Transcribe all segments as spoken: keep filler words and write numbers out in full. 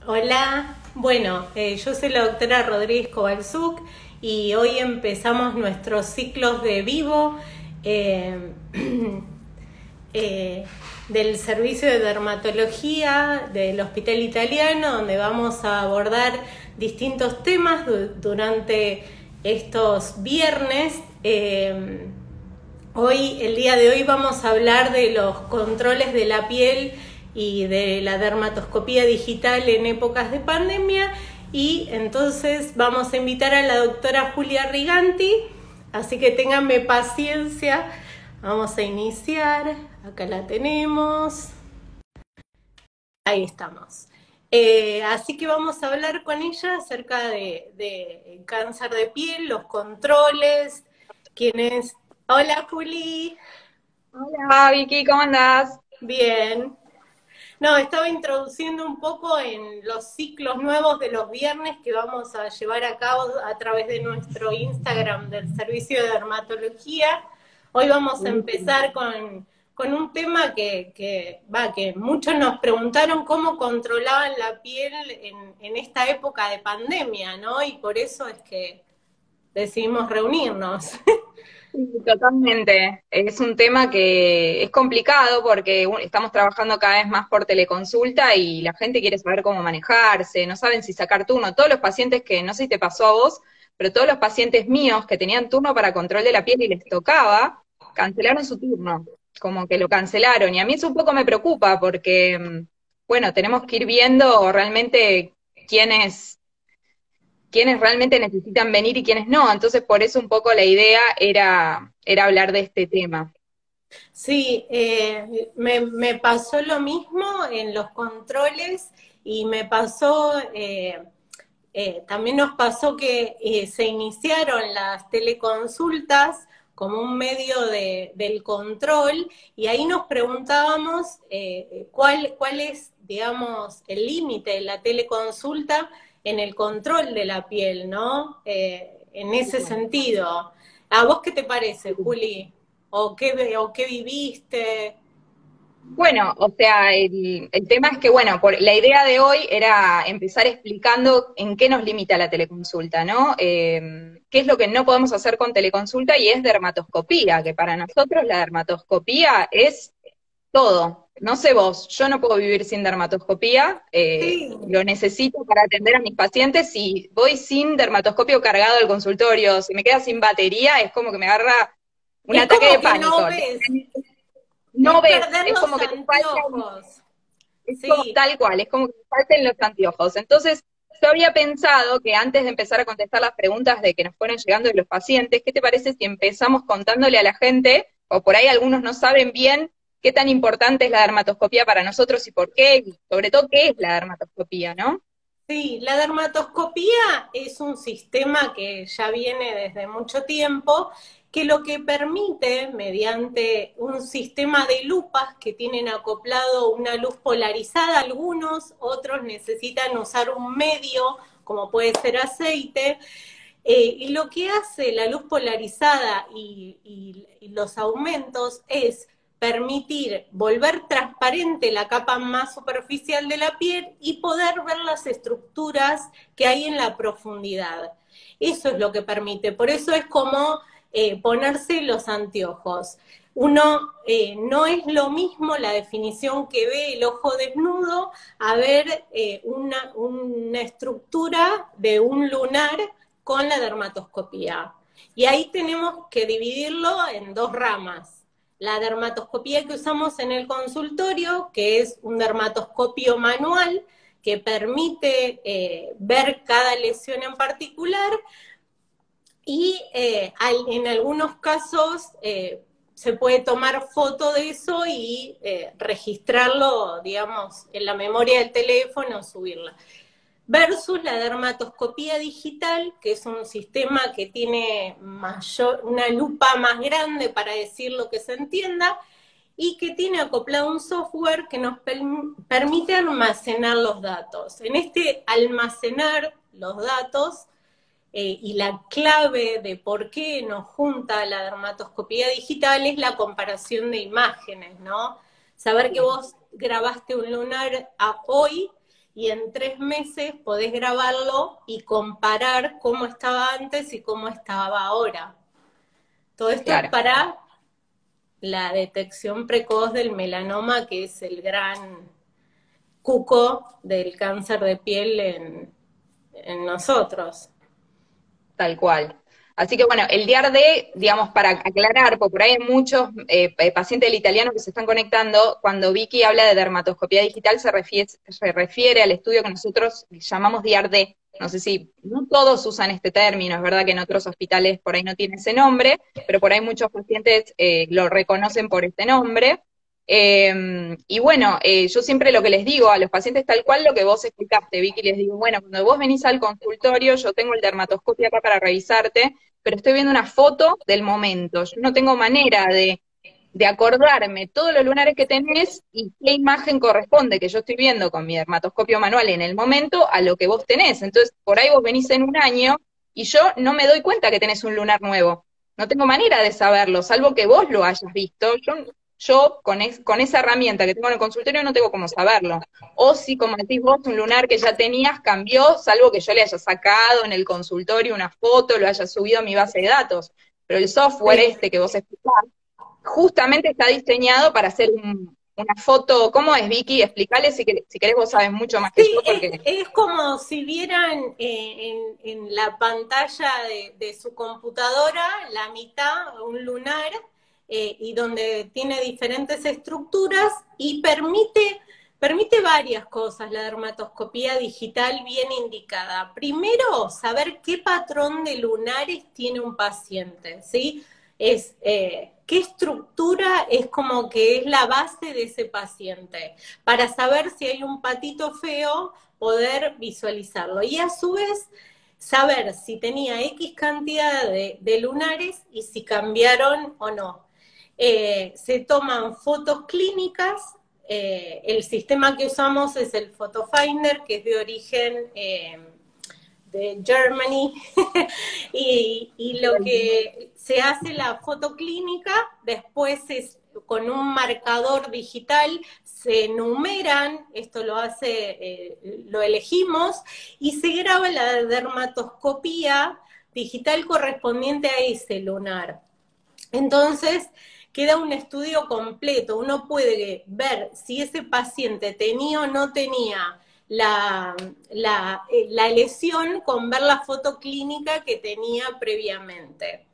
Hola, bueno, eh, yo soy la doctora Rodríguez Kovalzuk y hoy empezamos nuestros ciclos de vivo eh, eh, del servicio de dermatología del Hospital Italiano, donde vamos a abordar distintos temas du durante estos viernes. Eh, hoy, el día de hoy vamos a hablar de los controles de la piel y de la dermatoscopía digital en épocas de pandemia, y entonces vamos a invitar a la doctora Julia Riganti, así que ténganme paciencia. Vamos a iniciar, acá la tenemos, ahí estamos. Eh, así que vamos a hablar con ella acerca de, de cáncer de piel, los controles, quienes... Hola Juli. Hola Vicky, ¿cómo andás? Bien. No, estaba introduciendo un poco en los ciclos nuevos de los viernes que vamos a llevar a cabo a través de nuestro Instagram del Servicio de Dermatología. Hoy vamos a Buenísimo. empezar con, con un tema que, que, va, que muchos nos preguntaron cómo controlaban la piel en, en esta época de pandemia, ¿no? Y por eso es que decidimos reunirnos. Sí, totalmente. Es un tema que es complicado porque u- estamos trabajando cada vez más por teleconsulta y la gente quiere saber cómo manejarse, no saben si sacar turno. Todos los pacientes que, no sé si te pasó a vos, pero todos los pacientes míos que tenían turno para control de la piel y les tocaba, cancelaron su turno, como que lo cancelaron. Y a mí eso un poco me preocupa porque, mm, bueno, tenemos que ir viendo realmente quiénes quiénes realmente necesitan venir y quiénes no. Entonces, por eso un poco la idea era, era hablar de este tema. Sí, eh, me, me pasó lo mismo en los controles y me pasó, eh, eh, también nos pasó que eh, se iniciaron las teleconsultas como un medio de, del control, y ahí nos preguntábamos eh, cuál, cuál es, digamos, el límite de la teleconsulta en el control de la piel, ¿no? Eh, en ese sentido. ¿A vos qué te parece, Juli? ¿O qué, o qué viviste? Bueno, o sea, el, el tema es que, bueno, por, la idea de hoy era empezar explicando en qué nos limita la teleconsulta, ¿no? Eh, qué es lo que no podemos hacer con teleconsulta y es dermatoscopía, que para nosotros la dermatoscopía es todo. No sé vos, yo no puedo vivir sin dermatoscopía, eh, Sí. lo necesito para atender a mis pacientes. Si voy sin dermatoscopio cargado al consultorio, si me queda sin batería, es como que me agarra un Es ataque como de que no pánico. ves, No es ves, perder es los como que te falta, anteojos. es como Sí, tal cual, es como que te falten los anteojos. Entonces, yo había pensado que antes de empezar a contestar las preguntas de que nos fueron llegando de los pacientes, ¿qué te parece si empezamos contándole a la gente, o por ahí algunos no saben bien qué tan importante es la dermatoscopía para nosotros y por qué, y sobre todo qué es la dermatoscopía, ¿no? sí, la dermatoscopía es un sistema que ya viene desde mucho tiempo, que lo que permite, mediante un sistema de lupas que tienen acoplado una luz polarizada, algunos, otros necesitan usar un medio, como puede ser aceite, eh, y lo que hace la luz polarizada y, y, y los aumentos es permitir volver transparente la capa más superficial de la piel y poder ver las estructuras que hay en la profundidad. Eso es lo que permite, por eso es como eh, ponerse los anteojos. Uno eh, no es lo mismo la definición que ve el ojo desnudo a ver eh, una, una estructura de un lunar con la dermatoscopía. Y ahí tenemos que dividirlo en dos ramas. La dermatoscopía que usamos en el consultorio, que es un dermatoscopio manual, que permite eh, ver cada lesión en particular, y eh, en algunos casos eh, se puede tomar foto de eso y eh, registrarlo, digamos, en la memoria del teléfono, subirla. Versus la dermatoscopía digital, que es un sistema que tiene mayor, una lupa más grande para decir lo que se entienda, y que tiene acoplado un software que nos permite almacenar los datos. En este almacenar los datos, eh, y la clave de por qué nos junta la dermatoscopía digital es la comparación de imágenes, ¿no? Saber que vos grabaste un lunar a hoy y en tres meses podés grabarlo y comparar cómo estaba antes y cómo estaba ahora. Todo esto es Claro. para la detección precoz del melanoma, que es el gran cuco del cáncer de piel en, en nosotros. Tal cual. Así que bueno, el D I A R D, digamos, para aclarar, porque por ahí hay muchos eh, pacientes del italiano que se están conectando, cuando Vicky habla de dermatoscopía digital se refiere, se refiere al estudio que nosotros llamamos D I A R D. No sé si, no todos usan este término, es verdad que en otros hospitales por ahí no tiene ese nombre, pero por ahí muchos pacientes eh, lo reconocen por este nombre. Eh, y bueno, eh, yo siempre lo que les digo a los pacientes tal cual lo que vos explicaste, Vicky, les digo, bueno, cuando vos venís al consultorio, yo tengo el dermatoscopio acá para revisarte, pero estoy viendo una foto del momento, yo no tengo manera de, de acordarme todos los lunares que tenés y qué imagen corresponde que yo estoy viendo con mi dermatoscopio manual en el momento a lo que vos tenés. Entonces, por ahí vos venís en un año y yo no me doy cuenta que tenés un lunar nuevo. No tengo manera de saberlo, salvo que vos lo hayas visto. Yo yo con, es, con esa herramienta que tengo en el consultorio no tengo cómo saberlo. O si, como decís vos, un lunar que ya tenías cambió, salvo que yo le haya sacado en el consultorio una foto, lo haya subido a mi base de datos. Pero el software Sí. este que vos explicás, justamente está diseñado para hacer un, una foto. ¿Cómo es, Vicky? Explicale si, si querés, vos sabes mucho más que Sí, yo, es, porque... es como si vieran eh, en, en la pantalla de, de su computadora la mitad, un lunar, eh, y donde tiene diferentes estructuras y permite, permite varias cosas la dermatoscopía digital bien indicada. Primero, saber qué patrón de lunares tiene un paciente, ¿sí? Es eh, qué estructura es como que es la base de ese paciente, para saber si hay un patito feo, poder visualizarlo. Y a su vez, saber si tenía X cantidad de, de lunares y si cambiaron o no. Eh, se toman fotos clínicas, eh, el sistema que usamos es el PhotoFinder, que es de origen... Eh, de Germany, y, y, lo que se hace la foto clínica, después es con un marcador digital, se enumeran, esto lo hace, eh, lo elegimos, y se graba la dermatoscopía digital correspondiente a ese lunar. Entonces, queda un estudio completo, uno puede ver si ese paciente tenía o no tenía la, la, la lesión con ver la foto clínica que tenía previamente.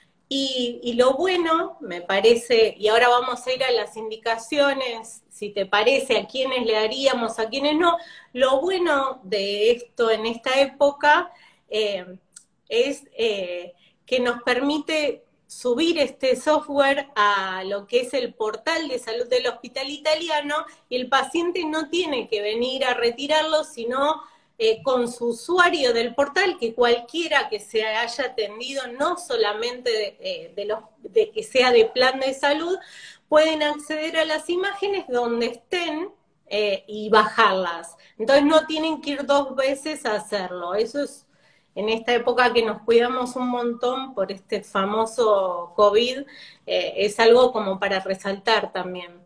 Y, y, lo bueno, me parece, y ahora vamos a ir a las indicaciones, si te parece, a quiénes le haríamos, a quiénes no, lo bueno de esto en esta época eh, es eh, que nos permite subir este software a lo que es el portal de salud del hospital italiano, y el paciente no tiene que venir a retirarlo, sino eh, con su usuario del portal, que cualquiera que se haya atendido, no solamente de, eh, de, los, de que sea de plan de salud, pueden acceder a las imágenes donde estén eh, y bajarlas. Entonces no tienen que ir dos veces a hacerlo. Eso es, en esta época que nos cuidamos un montón por este famoso COVID, eh, es algo como para resaltar también.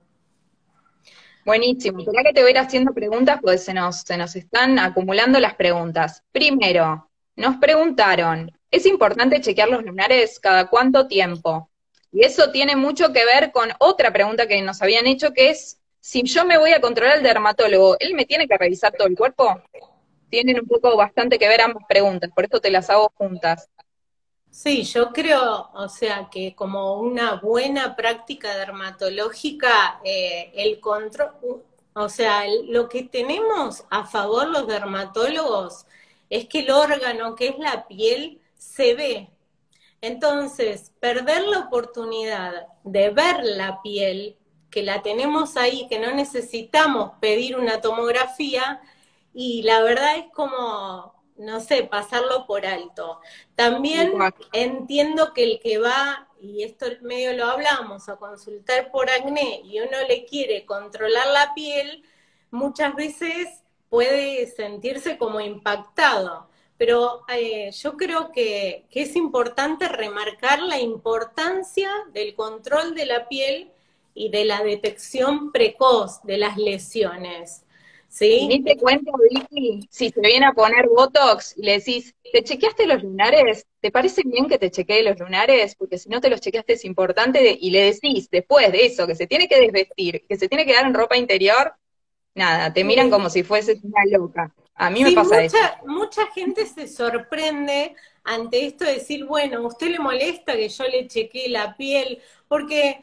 Buenísimo. Espera que te voy a ir haciendo preguntas, porque se nos, se nos están acumulando las preguntas. Primero, nos preguntaron, ¿es importante chequear los lunares cada cuánto tiempo? Y eso tiene mucho que ver con otra pregunta que nos habían hecho, que es, si yo me voy a controlar al dermatólogo, ¿él me tiene que revisar todo el cuerpo? Tienen un poco bastante que ver ambas preguntas, por esto te las hago juntas. Sí, yo creo, o sea, que como una buena práctica dermatológica, eh, el control, o sea, el- lo que tenemos a favor los dermatólogos es que el órgano que es la piel se ve. Entonces, perder la oportunidad de ver la piel, que la tenemos ahí, que no necesitamos pedir una tomografía, y la verdad es como, no sé, pasarlo por alto. También entiendo que el que va, y esto medio lo hablamos, a consultar por acné y uno le quiere controlar la piel, muchas veces puede sentirse como impactado. Pero eh, yo creo que, que es importante remarcar la importancia del control de la piel y de la detección precoz de las lesiones. Y ¿sí? ni te cuento, Vicky, si se viene a poner Botox y le decís, ¿te chequeaste los lunares? ¿Te parece bien que te chequee los lunares? Porque si no te los chequeaste es importante, de- y le decís después de eso, que se tiene que desvestir, que se tiene que dar en ropa interior, nada, te miran Eh, como si fueses una loca. A mí me Sí, pasa eso. mucha, mucha gente se sorprende ante esto de decir, bueno, ¿a usted le molesta que yo le chequee la piel? Porque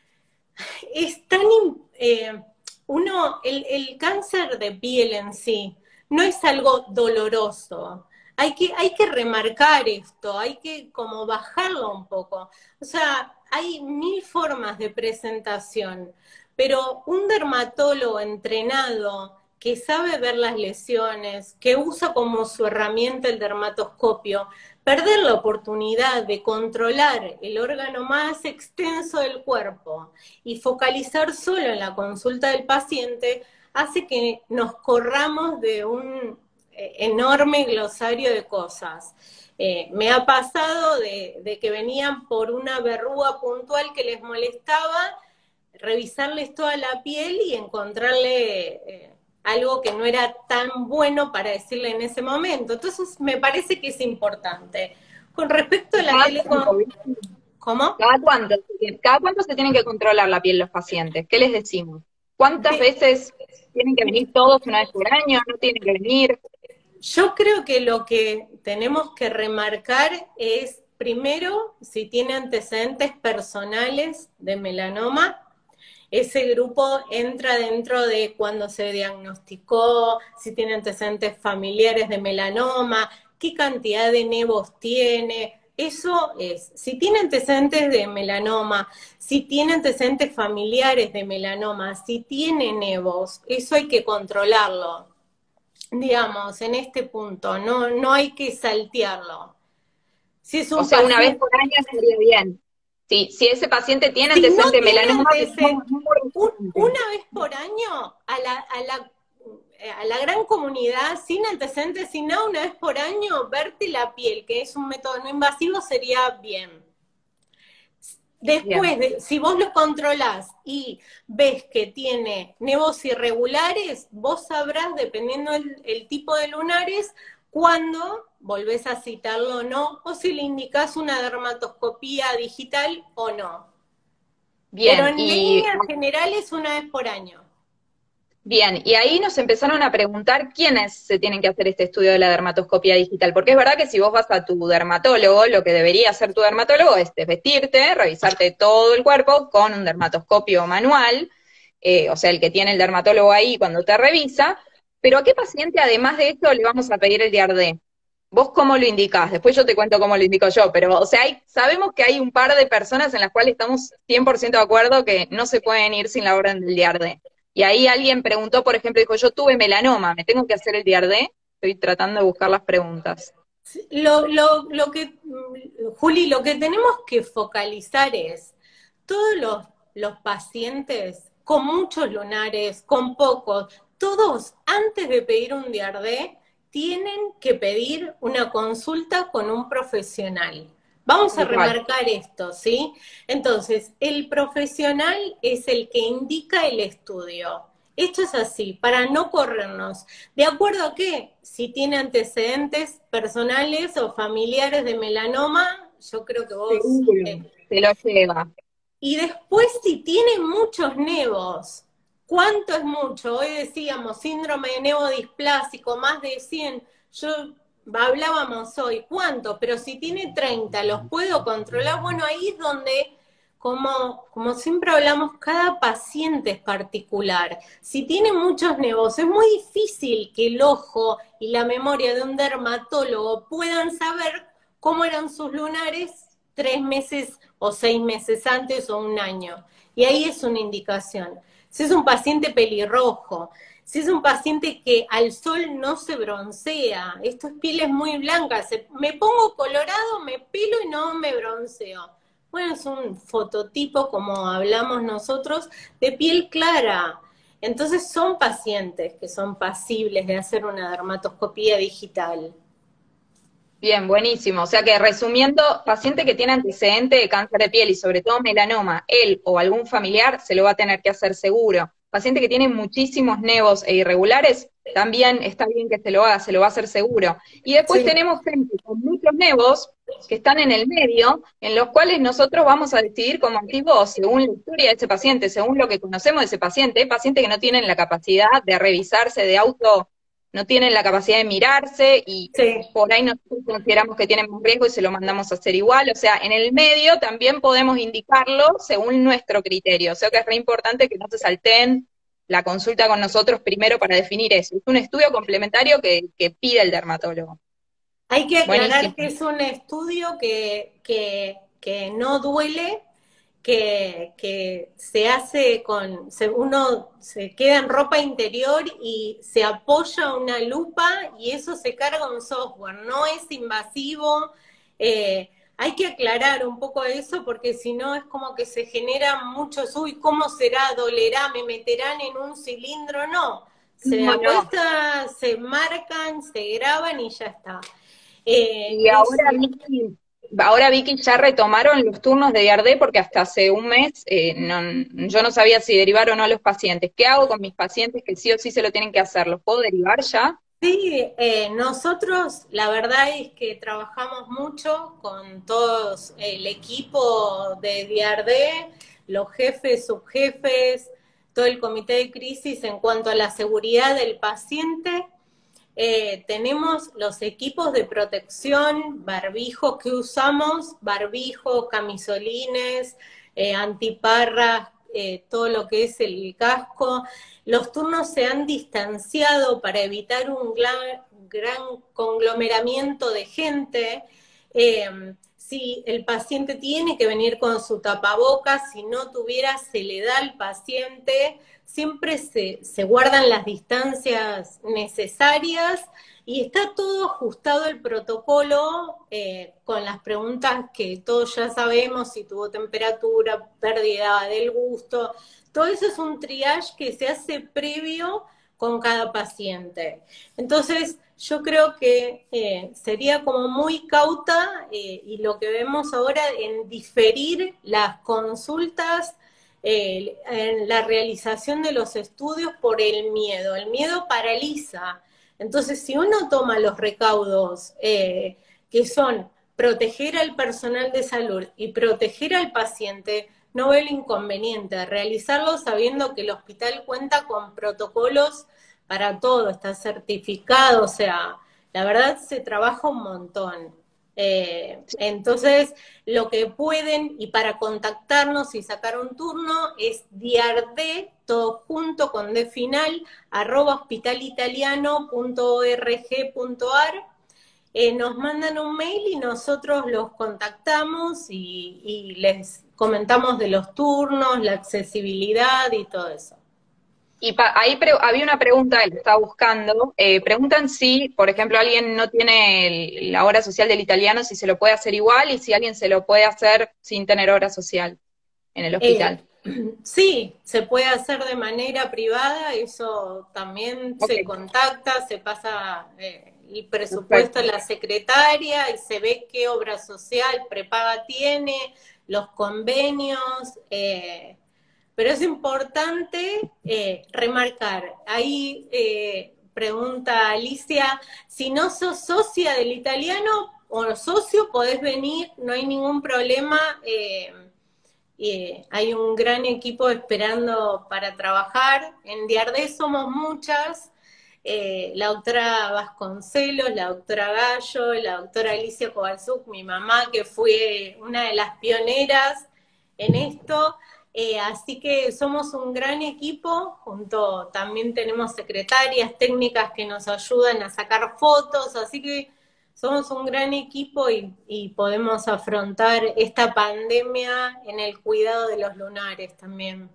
es tan... eh, uno, el, el cáncer de piel en sí no es algo doloroso. Hay que, hay que remarcar esto, hay que como bajarlo un poco. O sea, hay mil formas de presentación, pero un dermatólogo entrenado que sabe ver las lesiones, que usa como su herramienta el dermatoscopio, perder la oportunidad de controlar el órgano más extenso del cuerpo y focalizar solo en la consulta del paciente hace que nos corramos de un eh, enorme glosario de cosas. Eh, me ha pasado de, de que venían por una verruga puntual que les molestaba, revisarles toda la piel y encontrarle eh, algo que no era tan bueno para decirle en ese momento. Entonces me parece que es importante. Con respecto a ¿Y la cada cuánto, telecom... Vicky? ¿Cómo? ¿Cada cuánto? ¿Cada cuánto se tienen que controlar la piel los pacientes? ¿Qué les decimos? ¿Cuántas De, veces tienen que venir todos una vez por año? ¿No tienen que venir? Yo creo que lo que tenemos que remarcar es, primero, si tiene antecedentes personales de melanoma, ese grupo entra dentro de cuando se diagnosticó, si tiene antecedentes familiares de melanoma, qué cantidad de nevos tiene. Eso es, si tiene antecedentes de melanoma, si tiene antecedentes familiares de melanoma, si tiene nevos, eso hay que controlarlo, digamos, en este punto, no, no hay que saltearlo. Si es O un sea, una vez paciente, por año estaría bien. Si, si ese paciente tiene si no antecedente de tiene melanoma, que no, antecedentes, no muy un, reciente. una vez por año a la, a la a la gran comunidad sin antecedentes, sino una vez por año, verte la piel, que es un método no invasivo, sería bien. Bien, Después, de, si vos lo controlás y ves que tiene nevos irregulares, vos sabrás, dependiendo el, el tipo de lunares, cuándo volvés a citarlo o no, o si le indicás una dermatoscopía digital o no. Pero bien, en y líneas generales, una vez por año. bien, y ahí nos empezaron a preguntar quiénes se tienen que hacer este estudio de la dermatoscopia digital, porque es verdad que si vos vas a tu dermatólogo, lo que debería hacer tu dermatólogo es desvestirte, revisarte todo el cuerpo con un dermatoscopio manual, eh, o sea, el que tiene el dermatólogo ahí cuando te revisa, pero ¿a qué paciente además de esto le vamos a pedir el Diardé? ¿Vos cómo lo indicás? Después yo te cuento cómo lo indico yo, pero, o sea, hay, sabemos que hay un par de personas en las cuales estamos cien por ciento de acuerdo que no se pueden ir sin la orden del Diardé. Y ahí alguien preguntó, por ejemplo, dijo, yo tuve melanoma, ¿me tengo que hacer el Diardé? Estoy tratando de buscar las preguntas. Lo, lo, lo que, Juli, lo que tenemos que focalizar es todos los, los pacientes con muchos lunares, con pocos, todos antes de pedir un Diardé tienen que pedir una consulta con un profesional. Vamos a Tal cual. remarcar esto, ¿sí? Entonces, el profesional es el que indica el estudio. Esto es así, para no corrernos. ¿De acuerdo a qué? Si tiene antecedentes personales o familiares de melanoma, yo creo que vos... Seguro, eh, se lo lleva. y después si tiene muchos nevos, ¿cuánto es mucho? Hoy decíamos síndrome de nevo displásico, más de cien. Yo hablábamos hoy, ¿cuánto? Pero si tiene treinta, ¿los puedo controlar? Bueno, ahí es donde, como, como siempre hablamos, cada paciente es particular. Si tiene muchos nevos, es muy difícil que el ojo y la memoria de un dermatólogo puedan saber cómo eran sus lunares tres meses o seis meses antes o un año. Y ahí es una indicación. Si es un paciente pelirrojo, si es un paciente que al sol no se broncea, esto es pieles muy blancas, me pongo colorado, me pelo y no me bronceo. Bueno, es un fototipo, como hablamos nosotros, de piel clara. Entonces son pacientes que son pasibles de hacer una dermatoscopía digital. Bien, buenísimo. O sea que resumiendo, paciente que tiene antecedente de cáncer de piel y sobre todo melanoma, él o algún familiar se lo va a tener que hacer seguro. paciente que tiene muchísimos nevos e irregulares, también está bien que se lo haga, se lo va a hacer seguro. Y después Sí. tenemos gente con muchos nevos que están en el medio, en los cuales nosotros vamos a decidir, como decís vos, según la historia de ese paciente, según lo que conocemos de ese paciente. Hay pacientes que no tienen la capacidad de revisarse, de auto, no tienen la capacidad de mirarse, y Sí. por ahí nosotros consideramos que tienen más riesgo y se lo mandamos a hacer igual. O sea, en el medio también podemos indicarlo según nuestro criterio. O sea que es re importante que no se salteen la consulta con nosotros primero para definir eso. Es un estudio complementario que, que pide el dermatólogo. Hay que Buenísimo. aclarar que es un estudio que, que, que no duele, que, que se hace con, se, uno se queda en ropa interior y se apoya una lupa y eso se carga un software, no es invasivo. Eh, hay que aclarar un poco eso porque si no es como que se generan muchos, uy, ¿cómo será? ¿Dolerá? ¿Me meterán en un cilindro? No, se No, no. apuesta, se marcan, se graban y ya está. Eh, Y es, ahora Vicky, ahora Vicky ya retomaron los turnos de I A R D porque hasta hace un mes eh, no, yo no sabía si derivar o no a los pacientes. ¿Qué hago con mis pacientes que sí o sí se lo tienen que hacer? ¿Los puedo derivar ya? sí, eh, nosotros la verdad es que trabajamos mucho con todos el equipo de D R D, los jefes, subjefes, todo el comité de crisis en cuanto a la seguridad del paciente. Eh, tenemos los equipos de protección, barbijos que usamos, barbijos, camisolines, eh, antiparras, eh, todo lo que es el casco. Los turnos se han distanciado para evitar un gran, gran conglomeramiento de gente. Eh, si el paciente tiene que venir con su tapabocas, si no tuviera, se le da al paciente. Siempre se, se guardan las distancias necesarias y está todo ajustado el protocolo eh, con las preguntas que todos ya sabemos, si tuvo temperatura, pérdida del gusto. Todo eso es un triage que se hace previo con cada paciente. Entonces, yo creo que eh, sería como muy cauta eh, y lo que vemos ahora en diferir las consultas, eh, en la realización de los estudios por el miedo. El miedo paraliza. Entonces, si uno toma los recaudos eh, que son proteger al personal de salud y proteger al paciente, no veo el inconveniente de realizarlo sabiendo que el hospital cuenta con protocolos para todo, está certificado, o sea, la verdad se trabaja un montón. Eh, entonces, lo que pueden, y para contactarnos y sacar un turno, es diard, todo junto con D final, arroba hospitalitaliano punto org punto ar. Eh, nos mandan un mail y nosotros los contactamos y, y les comentamos de los turnos, la accesibilidad y todo eso. Y pa ahí había una pregunta que estaba buscando. Eh, preguntan si, por ejemplo, alguien no tiene el, la hora social del italiano, si se lo puede hacer igual y si alguien se lo puede hacer sin tener hora social en el hospital. Eh, sí, se puede hacer de manera privada, eso también okay. Se contacta, se pasa eh, el presupuesto Perfecto. A la secretaria y se ve qué obra social prepaga tiene, los convenios. Eh, Pero es importante eh, remarcar, ahí eh, pregunta Alicia, si no sos socia del italiano o socio, podés venir, no hay ningún problema, eh, eh, hay un gran equipo esperando para trabajar, en Diardé somos muchas, eh, la doctora Vasconcelos, la doctora Gallo, la doctora Alicia Kovalzuk, mi mamá, que fue una de las pioneras en esto. Eh, así que somos un gran equipo, junto también tenemos secretarias técnicas que nos ayudan a sacar fotos, así que somos un gran equipo y, y podemos afrontar esta pandemia en el cuidado de los lunares también.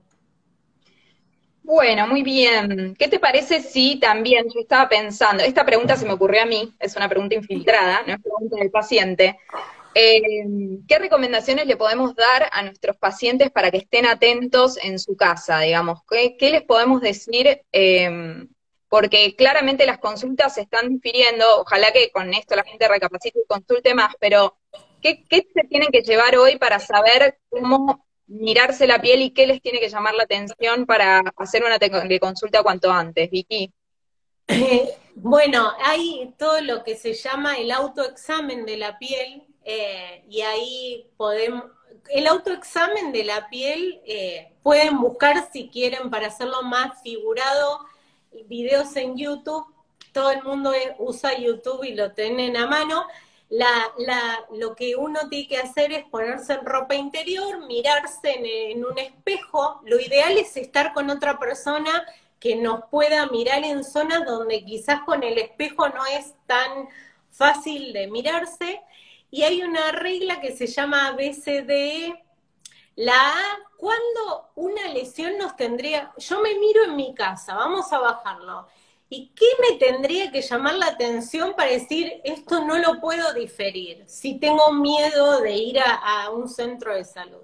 Bueno, muy bien. ¿Qué te parece si también, yo estaba pensando, esta pregunta se me ocurrió a mí, es una pregunta infiltrada, no es pregunta del paciente. Eh, ¿Qué recomendaciones le podemos dar a nuestros pacientes para que estén atentos en su casa, digamos? ¿Qué, qué les podemos decir? Eh, porque claramente las consultas se están difiriendo, ojalá que con esto la gente recapacite y consulte más, pero ¿qué, qué se tienen que llevar hoy para saber cómo mirarse la piel y qué les tiene que llamar la atención para hacer una teleconsulta cuanto antes, Vicky? Eh, bueno, hay todo lo que se llama el autoexamen de la piel, eh, y ahí podemos, el autoexamen de la piel, eh, pueden buscar si quieren para hacerlo más figurado, videos en YouTube, todo el mundo usa YouTube y lo tienen a mano. La, la, lo que uno tiene que hacer es ponerse en ropa interior, mirarse en, en un espejo. Lo ideal es estar con otra persona que nos pueda mirar en zonas donde quizás con el espejo no es tan fácil de mirarse. Y hay una regla que se llama A B C D E. La A, ¿cuándo una lesión nos tendría? Yo me miro en mi casa, vamos a bajarlo. ¿Y qué me tendría que llamar la atención para decir, esto no lo puedo diferir, si tengo miedo de ir a, a un centro de salud?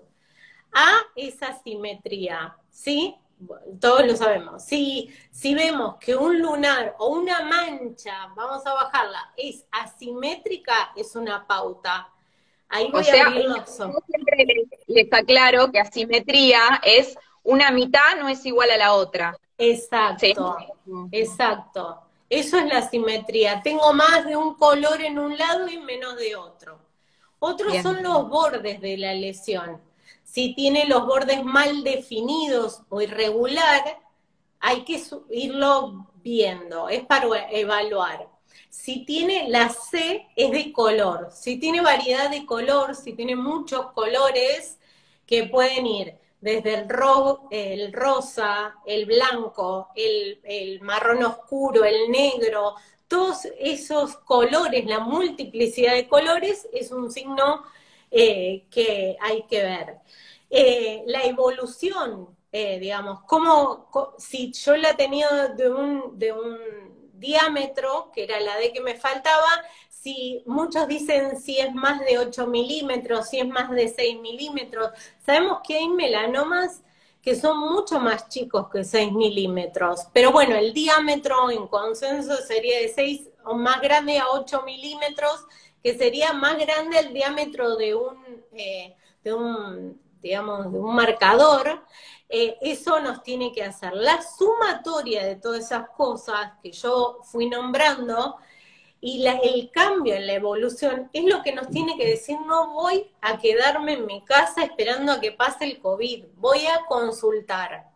A es asimetría, ¿sí? Todos lo sabemos. Si, si vemos que un lunar o una mancha, vamos a bajarla, es asimétrica, es una pauta. Ahí voy O sea, a abrir los ojos. yo siempre les, les aclaro que asimetría es una mitad no es igual a la otra. Exacto, ¿Sí? exacto. Eso es la simetría. Tengo más de un color en un lado y menos de otro. Otros Bien. son los bordes de la lesión. Si tiene los bordes mal definidos o irregular, hay que irlo viendo, es para evaluar. Si tiene la C, es de color. Si tiene variedad de color, si tiene muchos colores que pueden ir desde el, ro el rosa, el blanco, el, el marrón oscuro, el negro, todos esos colores, la multiplicidad de colores es un signo eh, que hay que ver. Eh, la evolución, eh, digamos, como si yo la tenía de un, de un diámetro, que era la D que me faltaba, si muchos dicen si es más de ocho milímetros, si es más de seis milímetros, sabemos que hay melanomas que son mucho más chicos que seis milímetros, pero bueno, el diámetro en consenso sería de seis o más grande a ocho milímetros, que sería más grande el diámetro de un, eh, de un digamos, de un marcador. Eh, eso nos tiene que hacer. La sumatoria de todas esas cosas que yo fui nombrando y la, el cambio en la evolución es lo que nos tiene que decir, no voy a quedarme en mi casa esperando a que pase el COVID, voy a consultar.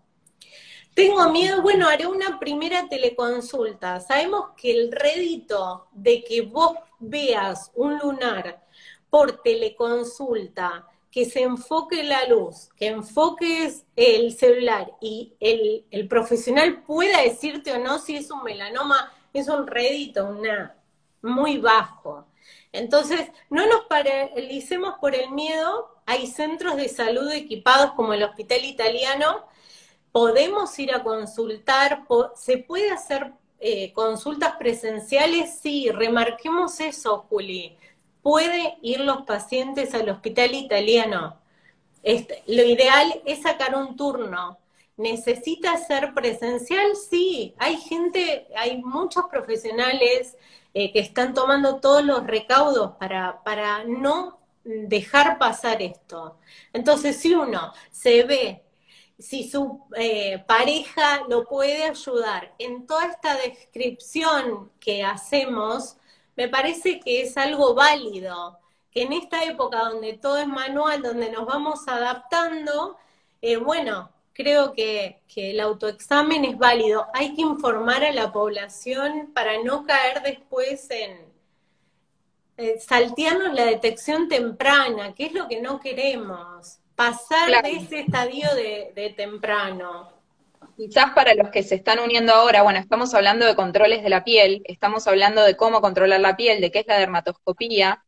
Tengo miedo, bueno, haré una primera teleconsulta. Sabemos que el rédito de que vos veas un lunar por teleconsulta, que se enfoque la luz, que enfoques el celular y el, el profesional pueda decirte o no si es un melanoma, es un rédito, una muy bajo. Entonces, no nos paralicemos por el miedo. Hay centros de salud equipados como el Hospital Italiano. Podemos ir a consultar, se puede hacer eh, consultas presenciales, sí, remarquemos eso, Juli. Puede ir los pacientes al Hospital Italiano. Este, lo ideal es sacar un turno. ¿Necesita ser presencial? Sí, hay gente, hay muchos profesionales eh, que están tomando todos los recaudos para, para no dejar pasar esto. Entonces, si uno se ve, si su eh, pareja lo puede ayudar en toda esta descripción que hacemos, me parece que es algo válido, que en esta época donde todo es manual, donde nos vamos adaptando, eh, bueno, creo que, que el autoexamen es válido. Hay que informar a la población para no caer después en eh, saltearnos la detección temprana, que es lo que no queremos, pasar Claro. de ese estadio de, de temprano. Quizás para los que se están uniendo ahora, bueno, estamos hablando de controles de la piel, estamos hablando de cómo controlar la piel, de qué es la dermatoscopía,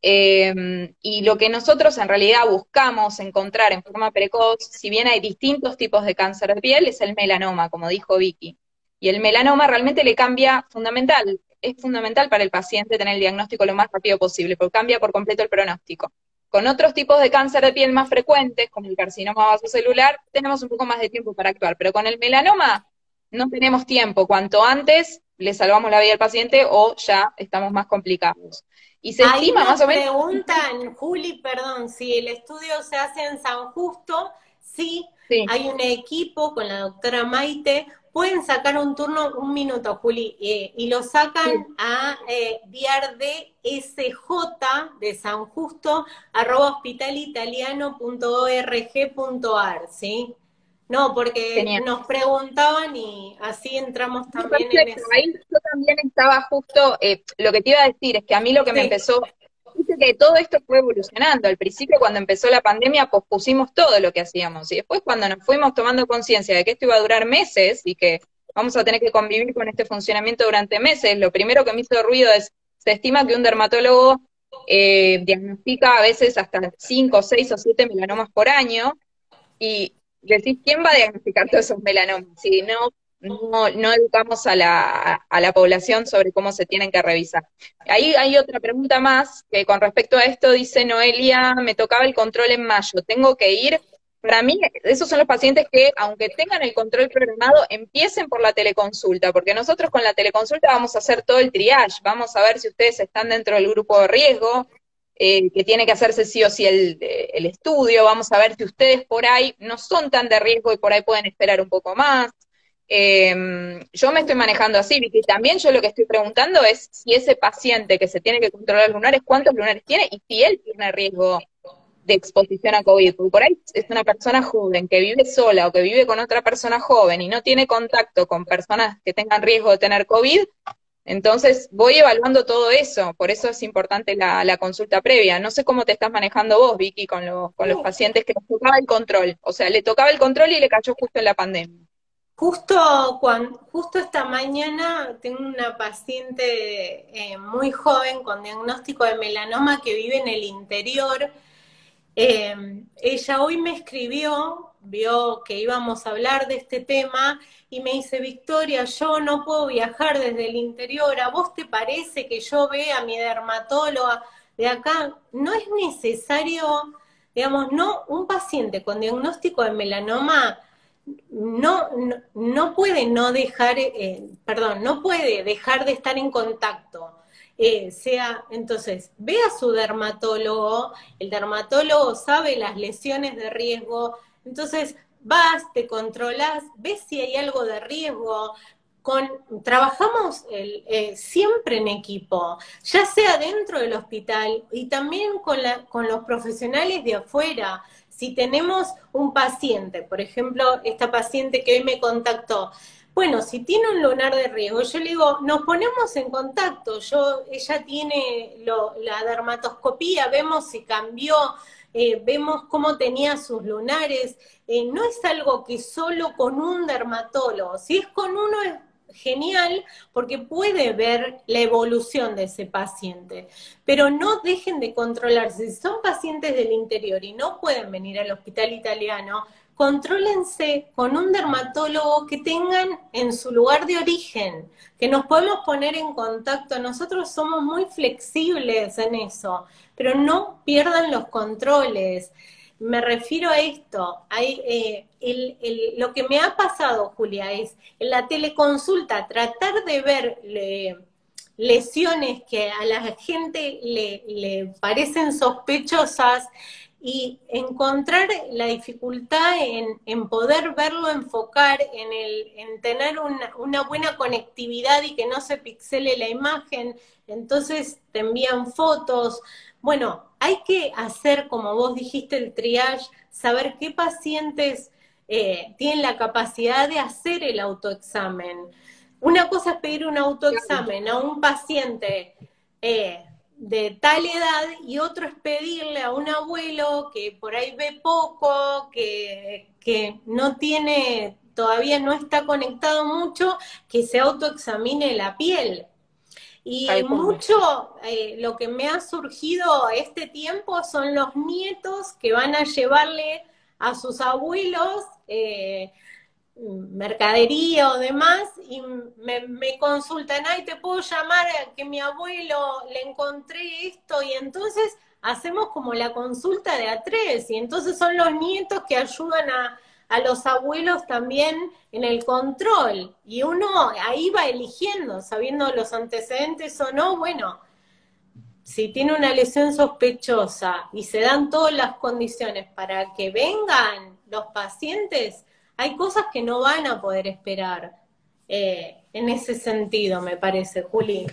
eh, y lo que nosotros en realidad buscamos encontrar en forma precoz, si bien hay distintos tipos de cáncer de piel, es el melanoma, como dijo Vicky. Y el melanoma realmente le cambia fundamental, es fundamental para el paciente tener el diagnóstico lo más rápido posible, porque cambia por completo el pronóstico. Con otros tipos de cáncer de piel más frecuentes, como el carcinoma vasocelular, tenemos un poco más de tiempo para actuar, pero con el melanoma no tenemos tiempo. Cuanto antes le salvamos la vida al paciente o ya estamos más complicados. y se Ahí estima nos más o menos. preguntan, Juli, perdón, si el estudio se hace en San Justo, sí, Sí, hay un equipo con la doctora Maite, pueden sacar un turno, un minuto, Juli, eh, y lo sí, sacan a eh, diar de S J de San Justo, arroba hospitalitaliano punto org punto ar, ¿sí? No, porque genial. nos preguntaban y así entramos No, también en perfecto, eso. ahí yo también estaba justo, eh, lo que te iba a decir es que a mí lo que me Sí, empezó, dice que todo esto fue evolucionando. Al principio, cuando empezó la pandemia, pospusimos todo lo que hacíamos, y después cuando nos fuimos tomando conciencia de que esto iba a durar meses y que vamos a tener que convivir con este funcionamiento durante meses, lo primero que me hizo ruido es, se estima que un dermatólogo eh, diagnostica a veces hasta cinco, seis o siete melanomas por año, y decís, ¿quién va a diagnosticar todos esos melanomas? Si no, no, no educamos a la, a la población sobre cómo se tienen que revisar. Ahí hay otra pregunta más, que con respecto a esto dice Noelia, me tocaba el control en mayo, ¿tengo que ir? Para mí, esos son los pacientes que, aunque tengan el control programado, empiecen por la teleconsulta, porque nosotros con la teleconsulta vamos a hacer todo el triage, vamos a ver si ustedes están dentro del grupo de riesgo, eh, que tiene que hacerse sí o sí el, el estudio, vamos a ver si ustedes por ahí no son tan de riesgo y por ahí pueden esperar un poco más. Eh, yo me estoy manejando así, Vicky. También yo lo que estoy preguntando es si ese paciente que se tiene que controlar lunares, cuántos lunares tiene y si él tiene riesgo de exposición a COVID. Porque por ahí es una persona joven que vive sola o que vive con otra persona joven y no tiene contacto con personas que tengan riesgo de tener COVID, entonces voy evaluando todo eso, por eso es importante la, la consulta previa. No sé cómo te estás manejando vos, Vicky, con, lo, con los pacientes que les tocaba el control. O sea, le tocaba el control y le cayó justo en la pandemia. Justo, cuando, justo esta mañana tengo una paciente eh, muy joven con diagnóstico de melanoma que vive en el interior. Eh, ella hoy me escribió, vio que íbamos a hablar de este tema y me dice, Victoria, yo no puedo viajar desde el interior, ¿a vos te parece que yo vea a mi dermatóloga de acá? No es necesario, digamos, no, un paciente con diagnóstico de melanoma no, no, no puede no dejar, eh, perdón, no puede dejar de estar en contacto. Eh, sea, entonces, ve a su dermatólogo, el dermatólogo sabe las lesiones de riesgo, entonces vas, te controlas, ves si hay algo de riesgo. Con, trabajamos el, eh, siempre en equipo, ya sea dentro del hospital y también con, la, con los profesionales de afuera. Si tenemos un paciente, por ejemplo, esta paciente que hoy me contactó, bueno, si tiene un lunar de riesgo, yo le digo, nos ponemos en contacto, yo, ella tiene lo, la dermatoscopía, vemos si cambió, eh, vemos cómo tenía sus lunares, eh, no es algo que solo con un dermatólogo, si es con uno es genial porque puede ver la evolución de ese paciente, pero no dejen de controlarse. Si son pacientes del interior y no pueden venir al hospital italiano, contrólense con un dermatólogo que tengan en su lugar de origen, que nos podemos poner en contacto. Nosotros somos muy flexibles en eso, pero no pierdan los controles. Me refiero a esto, hay, eh, el, el, lo que me ha pasado, Julia, es en la teleconsulta tratar de ver le, lesiones que a la gente le, le parecen sospechosas y encontrar la dificultad en, en poder verlo, enfocar, en, el, en tener una, una buena conectividad y que no se pixele la imagen, entonces te envían fotos. Bueno, hay que hacer, como vos dijiste, el triage, saber qué pacientes eh, tienen la capacidad de hacer el autoexamen. Una cosa es pedir un autoexamen a un paciente eh, de tal edad y otro es pedirle a un abuelo que por ahí ve poco, que, que no tiene, todavía no está conectado mucho, que se autoexamine la piel. Y Tal cual. mucho eh, lo que me ha surgido este tiempo son los nietos que van a llevarle a sus abuelos eh, mercadería o demás y me, me consultan, ay, te puedo llamar a que mi abuelo le encontré esto y entonces hacemos como la consulta de a tres y entonces son los nietos que ayudan a, a los abuelos también en el control y uno ahí va eligiendo, sabiendo los antecedentes o no, bueno, si tiene una lesión sospechosa y se dan todas las condiciones para que vengan los pacientes, hay cosas que no van a poder esperar. Eh, en ese sentido, me parece, Juli.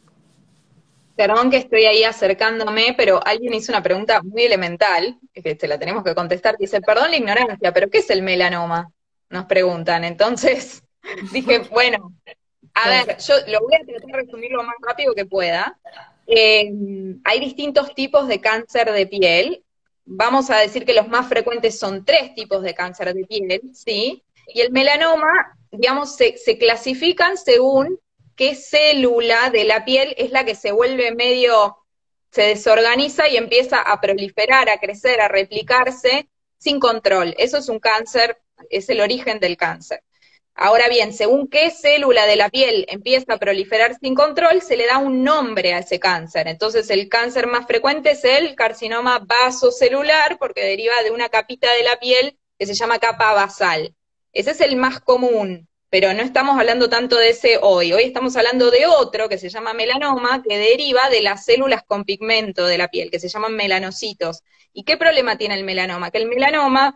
Perdón que estoy ahí acercándome, pero alguien hizo una pregunta muy elemental, que te la tenemos que contestar, dice, perdón la ignorancia, pero ¿qué es el melanoma? Nos preguntan. Entonces, dije, bueno, a ver, yo lo voy a tratar de resumir lo más rápido que pueda. Eh, hay distintos tipos de cáncer de piel. Vamos a decir que los más frecuentes son tres tipos de cáncer de piel, ¿sí? Y el melanoma, digamos, se, se clasifican según qué célula de la piel es la que se vuelve medio, se desorganiza y empieza a proliferar, a crecer, a replicarse sin control. Eso es un cáncer, es el origen del cáncer. Ahora bien, según qué célula de la piel empieza a proliferar sin control, se le da un nombre a ese cáncer. Entonces el cáncer más frecuente es el carcinoma vasocelular, porque deriva de una capita de la piel que se llama capa basal. Ese es el más común, pero no estamos hablando tanto de ese hoy. Hoy estamos hablando de otro que se llama melanoma, que deriva de las células con pigmento de la piel, que se llaman melanocitos. ¿Y qué problema tiene el melanoma? Que el melanoma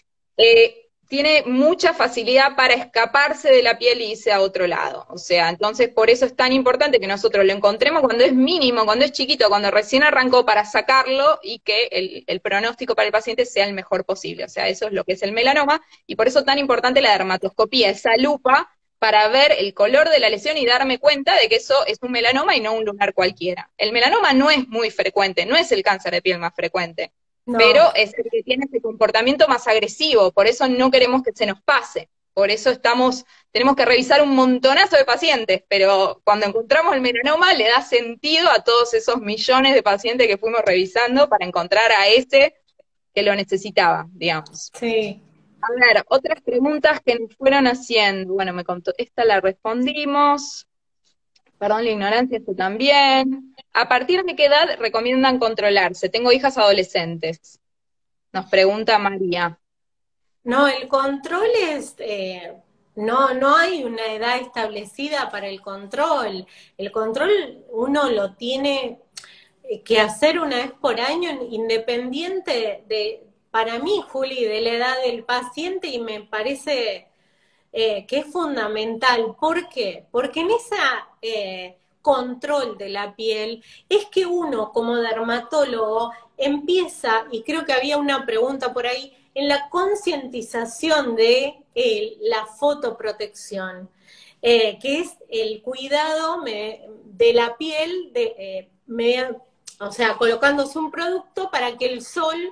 eh, tiene mucha facilidad para escaparse de la piel y irse a otro lado. O sea, entonces por eso es tan importante que nosotros lo encontremos cuando es mínimo, cuando es chiquito, cuando recién arrancó, para sacarlo y que el, el pronóstico para el paciente sea el mejor posible. O sea, eso es lo que es el melanoma, y por eso es tan importante la dermatoscopía, esa lupa para ver el color de la lesión y darme cuenta de que eso es un melanoma y no un lunar cualquiera. El melanoma no es muy frecuente, no es el cáncer de piel más frecuente. No. Pero es el que tiene ese comportamiento más agresivo, por eso no queremos que se nos pase, por eso estamos, tenemos que revisar un montonazo de pacientes, pero cuando encontramos el melanoma le da sentido a todos esos millones de pacientes que fuimos revisando para encontrar a ese que lo necesitaba, digamos. Sí. A ver, otras preguntas que nos fueron haciendo, bueno, me contó, esta la respondimos. Perdón la ignorancia, esto también. ¿A partir de qué edad recomiendan controlarse? Tengo hijas adolescentes. Nos pregunta María. No, el control es, eh, no, no hay una edad establecida para el control. El control uno lo tiene que hacer una vez por año, independiente de, para mí, Juli, de la edad del paciente, y me parece Eh, que es fundamental. ¿Por qué? Porque en ese eh, control de la piel es que uno como dermatólogo empieza, y creo que había una pregunta por ahí, en la concientización de eh, la fotoprotección, eh, que es el cuidado me, de la piel, de, eh, me, o sea, colocándose un producto para que el sol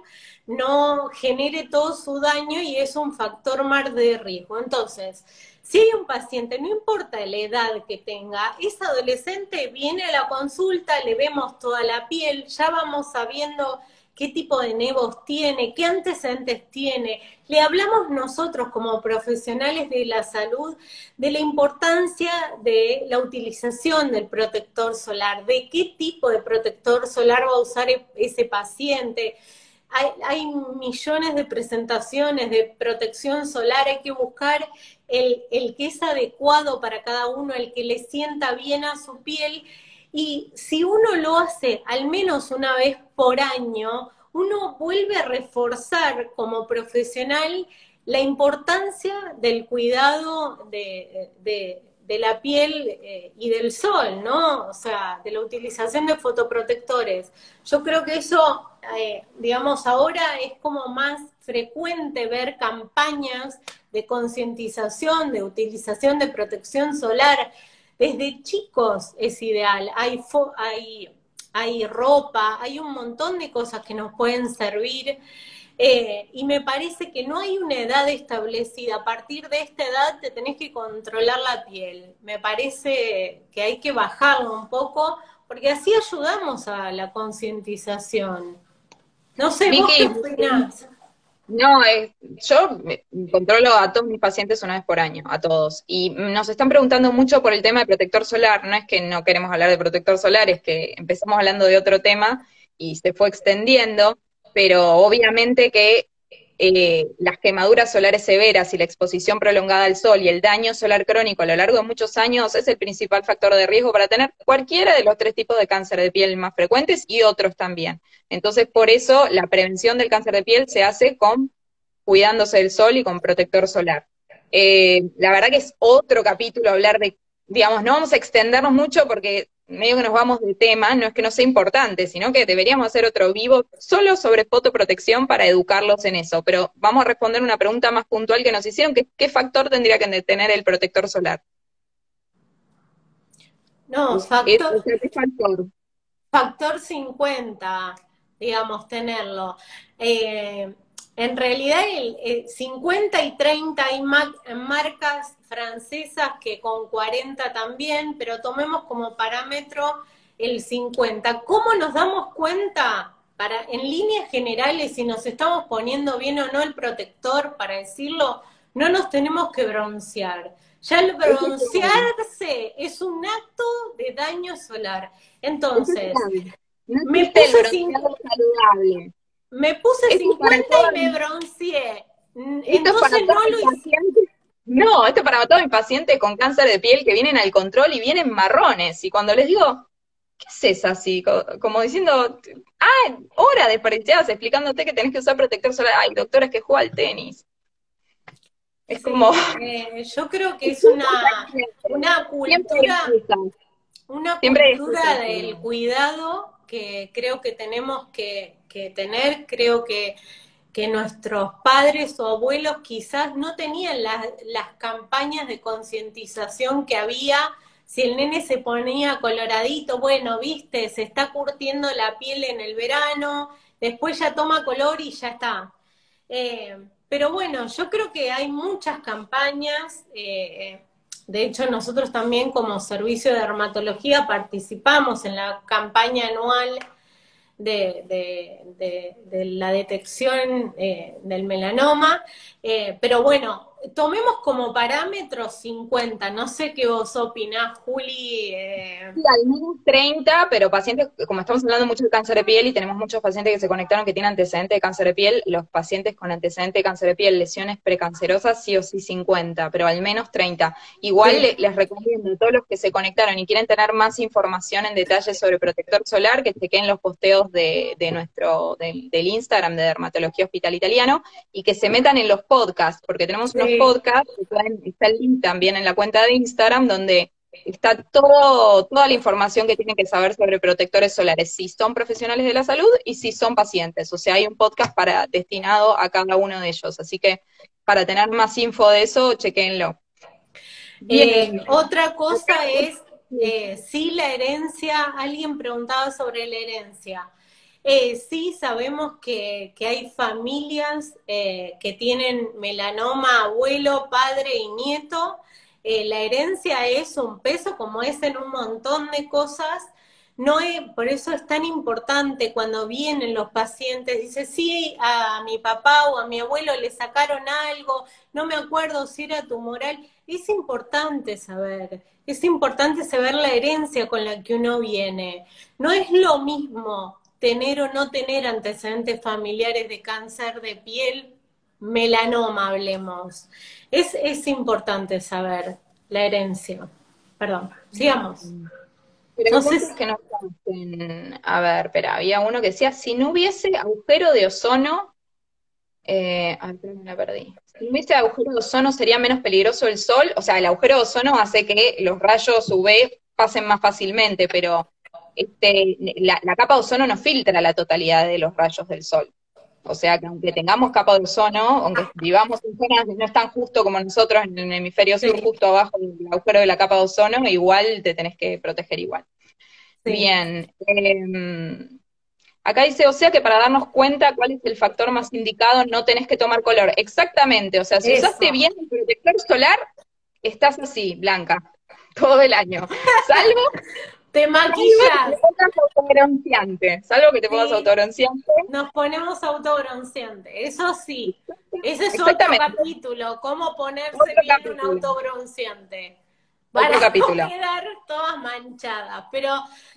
no genere todo su daño y es un factor más de riesgo. Entonces, si hay un paciente, no importa la edad que tenga, es adolescente, viene a la consulta, le vemos toda la piel, ya vamos sabiendo qué tipo de nevos tiene, qué antecedentes tiene. Le hablamos nosotros como profesionales de la salud de la importancia de la utilización del protector solar, de qué tipo de protector solar va a usar ese paciente. Hay, hay millones de presentaciones de protección solar, hay que buscar el, el que es adecuado para cada uno, el que le sienta bien a su piel, y si uno lo hace al menos una vez por año, uno vuelve a reforzar como profesional la importancia del cuidado de, de, de la piel eh, y del sol, ¿no? O sea, de la utilización de fotoprotectores. Yo creo que eso, eh, digamos, ahora es como más frecuente ver campañas de concientización, de utilización de protección solar. Desde chicos es ideal. Hay, hay, hay ropa, hay un montón de cosas que nos pueden servir. Eh, y me parece que no hay una edad establecida. A partir de esta edad te tenés que controlar la piel. Me parece que hay que bajarlo un poco, porque así ayudamos a la concientización. No sé, ¿vos qué opinás? No, eh, yo controlo a todos mis pacientes una vez por año, a todos. Y nos están preguntando mucho por el tema de protector solar. No es que no queremos hablar de protector solar, es que empezamos hablando de otro tema y se fue extendiendo. Pero obviamente que eh, las quemaduras solares severas y la exposición prolongada al sol y el daño solar crónico a lo largo de muchos años es el principal factor de riesgo para tener cualquiera de los tres tipos de cáncer de piel más frecuentes y otros también. Entonces, por eso la prevención del cáncer de piel se hace con cuidándose del sol y con protector solar. Eh, la verdad que es otro capítulo hablar de, digamos, no vamos a extendernos mucho porque medio que nos vamos de tema, no es que no sea importante, sino que deberíamos hacer otro vivo solo sobre fotoprotección para educarlos en eso, pero vamos a responder una pregunta más puntual que nos hicieron, que ¿qué factor tendría que tener el protector solar? No, ¿Qué factor, factor? factor cincuenta, digamos, tenerlo. Eh, en realidad, el, el cincuenta y treinta hay ma marcas francesas que con cuarenta también, pero tomemos como parámetro el cincuenta. ¿Cómo nos damos cuenta? Para, en líneas generales, si nos estamos poniendo bien o no el protector, para decirlo, no nos tenemos que broncear. Ya el broncearse es un acto de daño solar. Entonces, no me puse, saludable. me puse cincuenta y me bronceé. Entonces no lo hice. No, esto para todos mis pacientes con cáncer de piel que vienen al control y vienen marrones. Y cuando les digo, ¿qué haces así? Como diciendo, ah, hora desperdiciadas explicándote que tenés que usar protector solar. Ay, doctora, es que juega al tenis. Es sí, como... Eh, yo creo que es una, una cultura, una cultura del cuidado que creo que tenemos que, que tener. Creo que, que nuestros padres o abuelos quizás no tenían las, las campañas de concientización que había. Si el nene se ponía coloradito, bueno, viste, se está curtiendo la piel en el verano, después ya toma color y ya está. Eh, pero bueno, yo creo que hay muchas campañas, eh, de hecho nosotros también como servicio de dermatología participamos en la campaña anual de, de, de, de la detección eh, del melanoma, eh, pero bueno, tomemos como parámetro cincuenta, no sé qué vos opinás, Juli. Eh... Sí, al menos treinta, pero pacientes, como estamos hablando mucho de cáncer de piel y tenemos muchos pacientes que se conectaron que tienen antecedentes de cáncer de piel, los pacientes con antecedentes de cáncer de piel, lesiones precancerosas, sí o sí cincuenta, pero al menos treinta. Igual sí. les, les recomiendo a todos los que se conectaron y quieren tener más información en detalle sobre protector solar, que chequen los posteos de, de nuestro, de, del Instagram de Dermatología Hospital Italiano, y que se metan en los podcasts, porque tenemos sí. unos podcasts, que pueden, está el link también en la cuenta de Instagram, donde está todo, toda la información que tienen que saber sobre protectores solares, si son profesionales de la salud y si son pacientes. O sea, hay un podcast para, destinado a cada uno de ellos. Así que para tener más info de eso, chequenlo. Eh, otra cosa es, eh, si la herencia, alguien preguntaba sobre la herencia. Eh, sí, sabemos que, que hay familias eh, que tienen melanoma, abuelo, padre y nieto. Eh, la herencia es un peso, como es en un montón de cosas. No es, por eso es tan importante cuando vienen los pacientes, dice, sí, a mi papá o a mi abuelo le sacaron algo, no me acuerdo si era tumoral. Es importante saber, es importante saber la herencia con la que uno viene. No es lo mismo tener o no tener antecedentes familiares de cáncer de piel, melanoma hablemos. Es, es importante saber la herencia. Perdón, sigamos. Pero entonces que no en... A ver, espera, había uno que decía, si no hubiese agujero de ozono, eh, a ver, me la perdí. Si no hubiese agujero de ozono, ¿sería menos peligroso el sol? O sea, el agujero de ozono hace que los rayos U V pasen más fácilmente, pero este, la, la capa de ozono no filtra la totalidad de los rayos del sol. O sea, que aunque tengamos capa de ozono, aunque vivamos en zonas que no están justo como nosotros, en el hemisferio sur, justo abajo del agujero de la capa de ozono, igual te tenés que proteger igual. Sí. Bien. Eh, acá dice, o sea que para darnos cuenta cuál es el factor más indicado, no tenés que tomar color. Exactamente, o sea, si Eso. usaste bien el protector solar, estás así, blanca, todo el año. Salvo... Te maquillas. Autobronceante. Salvo que te pongas sí. autobronceante. Nos ponemos autobronceante, eso sí. Ese es otro capítulo, cómo ponerse otro bien capítulo. un autobronceante. Para otro capítulo. no quedar todas manchadas. Pero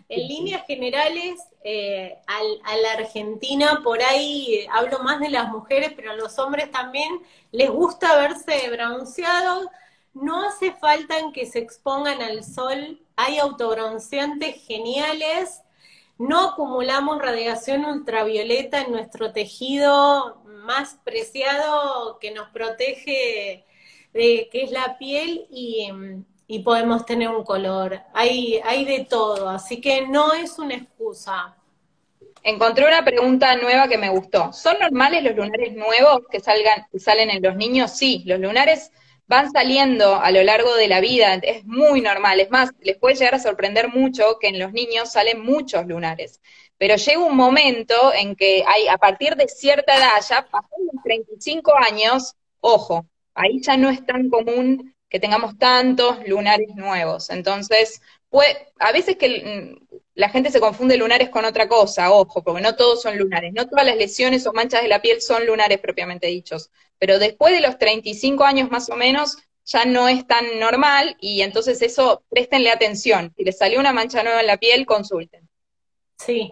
en líneas generales, eh, al, a la Argentina, por ahí eh, hablo más de las mujeres, pero a los hombres también les gusta verse bronceados. No hace falta en que se expongan al sol, hay autobronceantes geniales, no acumulamos radiación ultravioleta en nuestro tejido más preciado que nos protege, de, que es la piel, y, y podemos tener un color. Hay, hay de todo, así que no es una excusa. Encontré una pregunta nueva que me gustó. ¿Son normales los lunares nuevos que salgan, que salen en los niños? Sí, los lunares van saliendo a lo largo de la vida, es muy normal. Es más, les puede llegar a sorprender mucho que en los niños salen muchos lunares. Pero llega un momento en que hay, a partir de cierta edad, ya pasando los treinta y cinco años, ojo, ahí ya no es tan común que tengamos tantos lunares nuevos. Entonces, pues, a veces que la gente se confunde lunares con otra cosa, ojo, porque no todos son lunares, no todas las lesiones o manchas de la piel son lunares propiamente dichos, pero después de los treinta y cinco años más o menos ya no es tan normal y entonces eso, préstenle atención, si les salió una mancha nueva en la piel, consulten. Sí.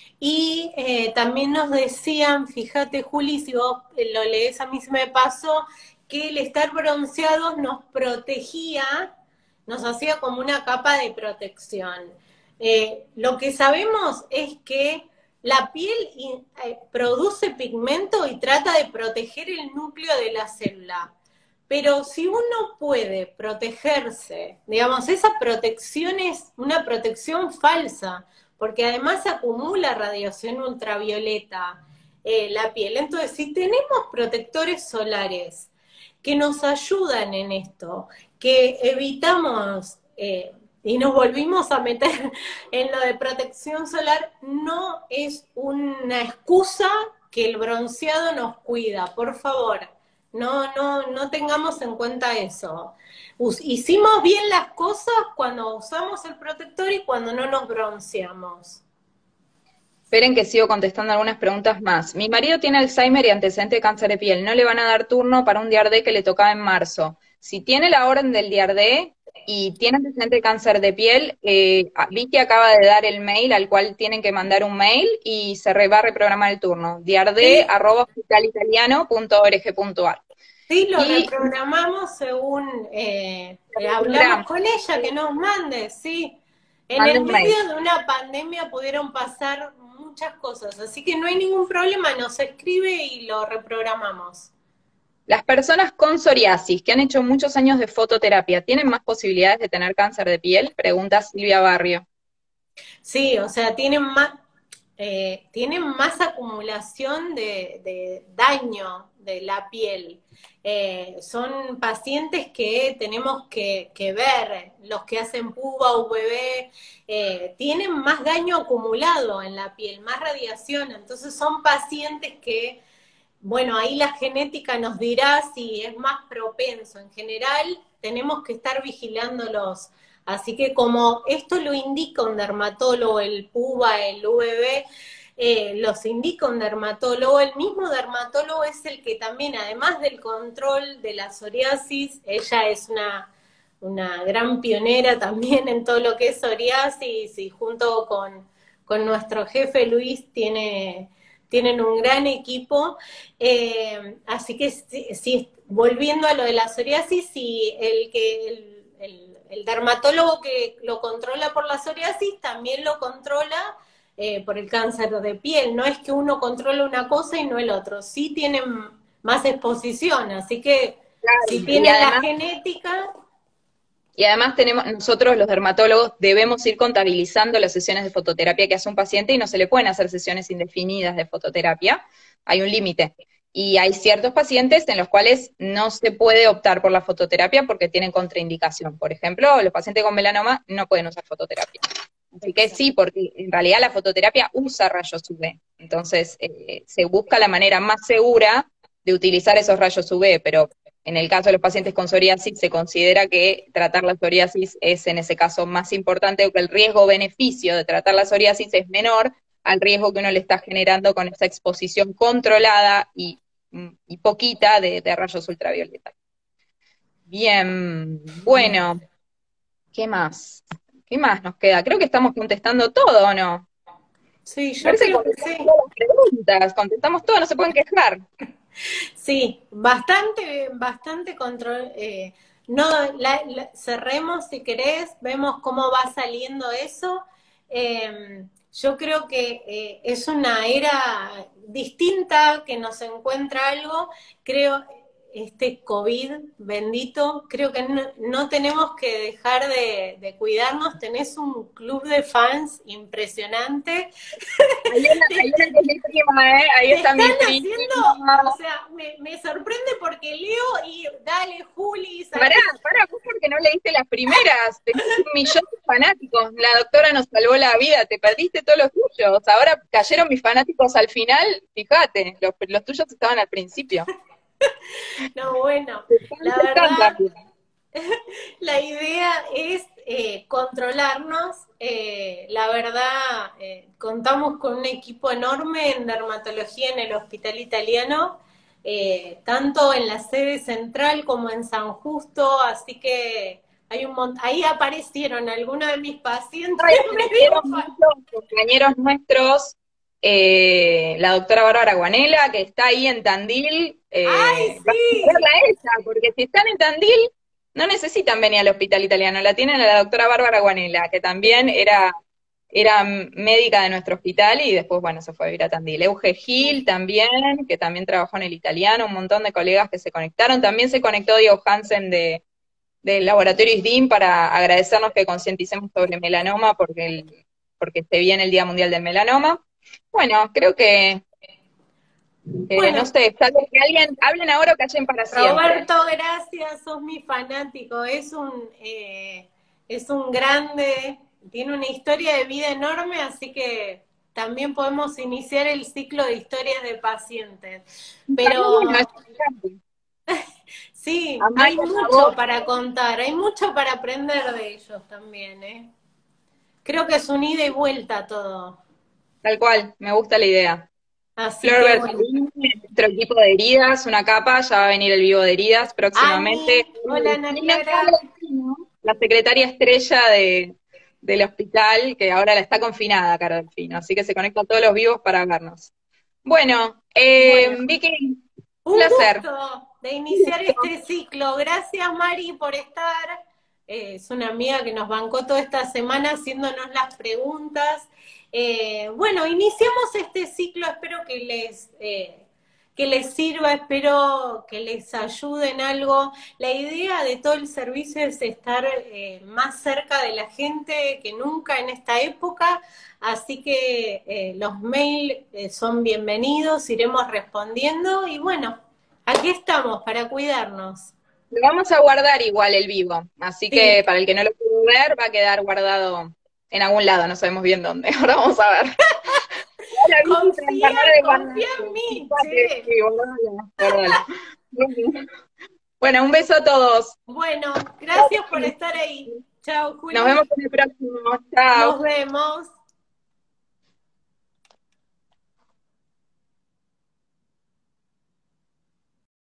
Y eh, también nos decían, fíjate Juli, si vos lo lees, a mí se me pasó, que el estar bronceados nos protegía, nos hacía como una capa de protección. Eh, lo que sabemos es que la piel eh, produce pigmento y trata de proteger el núcleo de la célula. Pero si uno puede protegerse, digamos, esa protección es una protección falsa, porque además acumula radiación ultravioleta eh, la piel. Entonces, si tenemos protectores solares que nos ayudan en esto, que evitamos eh, y nos volvimos a meter en lo de protección solar, no es una excusa que el bronceado nos cuida, por favor. No, no, no tengamos en cuenta eso. Us hicimos bien las cosas cuando usamos el protector y cuando no nos bronceamos. Esperen que sigo contestando algunas preguntas más. Mi marido tiene Alzheimer y antecedente de cáncer de piel. No le van a dar turno para un Diardé que le tocaba en marzo. Si tiene la orden del Diardé y tiene antecedente de cáncer de piel, eh, Vicky acaba de dar el mail al cual tienen que mandar un mail y se re, va a reprogramar el turno. diardé arroba hospitalitaliano punto org punto ar. Sí, lo y, reprogramamos según eh, eh, hablamos con ella, que nos mande, sí. En el medio de una pandemia pudieron pasar muchas cosas, así que no hay ningún problema, nos escribe y lo reprogramamos. Las personas con psoriasis que han hecho muchos años de fototerapia, ¿tienen más posibilidades de tener cáncer de piel? Pregunta Silvia Barrio. Sí, o sea, tienen más, eh, tienen más acumulación de, de daño de la piel. Eh, son pacientes que tenemos que, que ver, los que hacen puba, U V B, eh, tienen más daño acumulado en la piel, más radiación, entonces son pacientes que, bueno, ahí la genética nos dirá si es más propenso. En general, tenemos que estar vigilándolos. Así que como esto lo indica un dermatólogo, el puba, el U V B, eh, los indica un dermatólogo, el mismo dermatólogo es el que también, además del control de la psoriasis, ella es una, una gran pionera también en todo lo que es psoriasis y junto con, con nuestro jefe Luis tiene, tienen un gran equipo. Eh, así que si, si, volviendo a lo de la psoriasis, si el que... El, el, el dermatólogo que lo controla por la psoriasis también lo controla eh, por el cáncer de piel. No es que uno controla una cosa y no el otro. Sí tienen más exposición, así que claro, si tienen además, la genética... Y además tenemos, nosotros los dermatólogos debemos ir contabilizando las sesiones de fototerapia que hace un paciente y no se le pueden hacer sesiones indefinidas de fototerapia. Hay un límite. Y hay ciertos pacientes en los cuales no se puede optar por la fototerapia porque tienen contraindicación. Por ejemplo, los pacientes con melanoma no pueden usar fototerapia. Así que sí, porque en realidad la fototerapia usa rayos U V. Entonces, eh, se busca la manera más segura de utilizar esos rayos U V, pero en el caso de los pacientes con psoriasis se considera que tratar la psoriasis es en ese caso más importante, o que el riesgo-beneficio de tratar la psoriasis es menor al riesgo que uno le está generando con esa exposición controlada y, y poquita de, de rayos ultravioleta. Bien, bueno, ¿qué más? ¿Qué más nos queda? Creo que estamos contestando todo, ¿o no? Sí, yo Parece que creo que contestamos sí. todas las preguntas, contestamos todo, no se pueden quejar. Sí, bastante, bastante control. Eh, no, la- la- cerremos si querés, vemos cómo va saliendo eso. Eh, yo creo que eh, es una era distinta que nos encuentra algo. Creo, este COVID bendito, creo que no, no tenemos que dejar de, de cuidarnos. Tenés un club de fans impresionante. Hay una, hay una que es mi prima, ¿eh? Ahí Te está están mi prima. haciendo, o sea, me, me sorprende porque leo y dale, Juli, Pará, salí. pará, vos porque no leíste las primeras, tenés un millón de fanáticos, la doctora nos salvó la vida, te perdiste todos los tuyos, ahora cayeron mis fanáticos al final, fíjate, los, los tuyos estaban al principio. No, bueno, Están, la están verdad, también. la idea es eh, controlarnos. Eh, la verdad, eh, contamos con un equipo enorme en dermatología en el Hospital Italiano, eh, tanto en la sede central como en San Justo, así que hay un mont- ahí aparecieron algunos de mis pacientes Ay, medio aparecieron muchos compañeros nuestros, eh, la doctora Bárbara Guanela, que está ahí en Tandil, ¡ay, eh, vayan a verla sí! a ella, porque si están en Tandil, no necesitan venir al hospital italiano, la tienen a la doctora Bárbara Guanela, que también era, era médica de nuestro hospital y después, bueno, se fue a vivir a Tandil. Euge Gil también, que también trabajó en el italiano, un montón de colegas que se conectaron, también se conectó Diego Hansen de del laboratorio ISDIM para agradecernos que concienticemos sobre melanoma porque, el, porque se viene el Día Mundial del Melanoma. Bueno, creo que, eh, no Bueno, sé, salvo que alguien, hablen ahora o callen para siempre. Roberto, gracias, sos mi fanático, es un, eh, es un grande, tiene una historia de vida enorme, así que también podemos iniciar el ciclo de historias de pacientes. Está muy bueno, es Pero interesante. sí, hay Amalia mucho Pavón, para contar, hay mucho para aprender de ellos también, ¿eh? Creo que es un ida y vuelta todo. tal cual, me gusta la idea. Así Flor que bueno. Bertolini, nuestro equipo de heridas, una capa, ya va a venir el vivo de heridas próximamente. Ani, hola Ana Clara. La secretaria estrella de, del hospital, que ahora la está confinada, Caro Delfino, así que se conecta a todos los vivos para vernos. Bueno, eh, Bueno, Vicky, un un placer. gusto de iniciar este ciclo. Gracias, Mari, por estar. Eh, es una amiga que nos bancó toda esta semana haciéndonos las preguntas. Eh, bueno, iniciamos este ciclo. Espero que les, eh, que les sirva, espero que les ayude en algo. La idea de todo el servicio es estar eh, más cerca de la gente que nunca en esta época. Así que eh, los mails eh, son bienvenidos, iremos respondiendo y bueno, aquí estamos para cuidarnos. Lo vamos a guardar igual el vivo, así Sí, que para el que no lo pudo ver, va a quedar guardado en algún lado, no sabemos bien dónde. Ahora vamos a ver. Hola, Vicky, te confía, encargaré de confía guardarlo. en mí, Fíjate, che. sí, guardalo, guardalo. Bueno, bueno, un beso a todos. Bueno, gracias por estar ahí. Chao, Nos Juli. vemos en el próximo. Nos Chao. vemos.